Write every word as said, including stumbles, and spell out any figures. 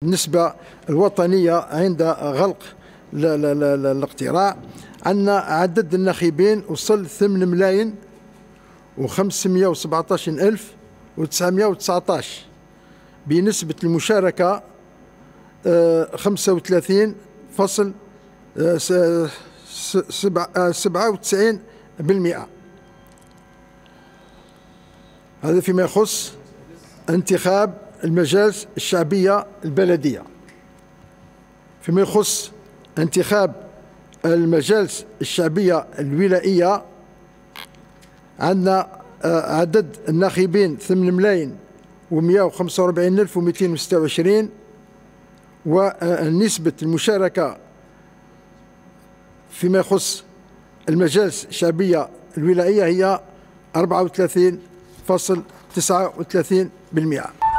النسبة الوطنية عند غلق الاقتراع عندنا عدد الناخبين وصل ثمانية ملايين وخمسمائة وسبعة عشر ألف وتسعمائة وتسعة عشر بنسبة المشاركة خمسة وثلاثين فاصل سبعة وتسعين بالمئة. هذا فيما يخص انتخاب المجالس الشعبية البلدية. فيما يخص انتخاب المجالس الشعبية الولائية عندنا عدد الناخبين ثمانية ملايين ومائة وخمسة وأربعين ألف ومئتين وستة وعشرين، ونسبة المشاركة فيما يخص المجالس الشعبية الولائية هي أربعة وثلاثين فاصل تسعة وثلاثين بالمئة.